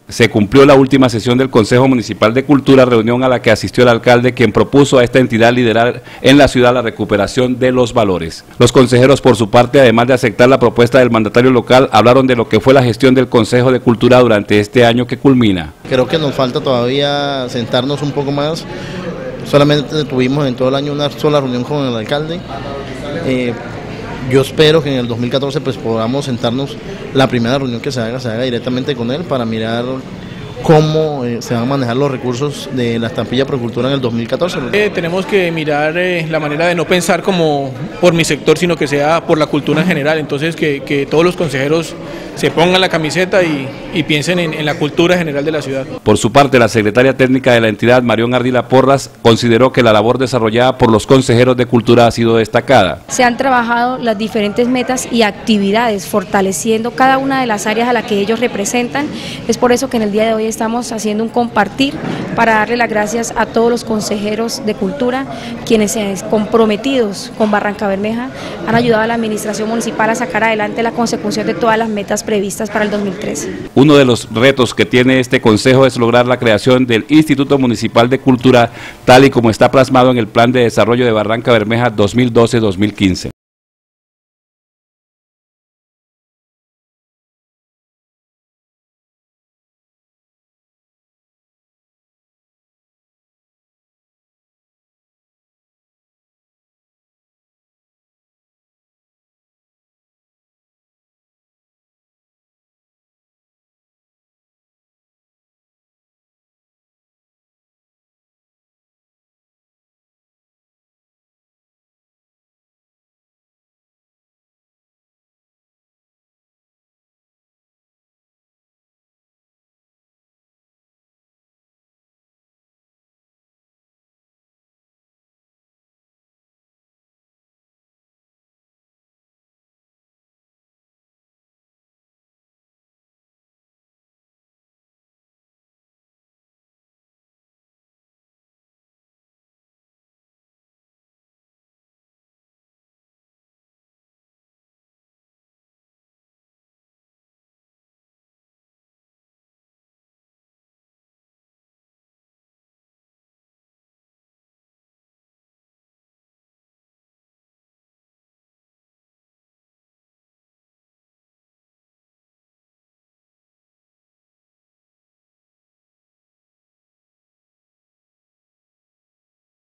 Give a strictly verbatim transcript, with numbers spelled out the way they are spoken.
se cumplió la última sesión del Consejo Municipal de Cultura, reunión a la que asistió el alcalde, quien propuso a esta entidad liderar en la ciudad la recuperación de los valores. Los consejeros, por su parte, además de aceptar la propuesta del mandatario local, hablaron de lo que fue la gestión del Consejo de Cultura durante este año que culmina. Creo que nos falta todavía sentarnos un poco más. Solamente tuvimos en todo el año una sola reunión con el alcalde. Eh, Yo espero que en el dos mil catorce pues podamos sentarnos, la primera reunión que se haga, se haga directamente con él para mirar cómo eh, se van a manejar los recursos de la estampilla Procultura en el dos mil catorce. Eh, tenemos que mirar eh, la manera de no pensar como por mi sector, sino que sea por la cultura en general. Entonces que, que todos los consejeros se pongan la camiseta y, y piensen en, en la cultura general de la ciudad. Por su parte, la secretaria técnica de la entidad, Marión Ardila Porras, consideró que la labor desarrollada por los consejeros de cultura ha sido destacada. Se han trabajado las diferentes metas y actividades, fortaleciendo cada una de las áreas a las que ellos representan. Es por eso que en el día de hoy estamos haciendo un compartir para darle las gracias a todos los consejeros de cultura, quienes comprometidos con Barrancabermeja han ayudado a la administración municipal a sacar adelante la consecución de todas las metas previstas para el dos mil trece. Uno de los retos que tiene este consejo es lograr la creación del Instituto Municipal de Cultura, tal y como está plasmado en el Plan de Desarrollo de Barrancabermeja dos mil doce a dos mil quince.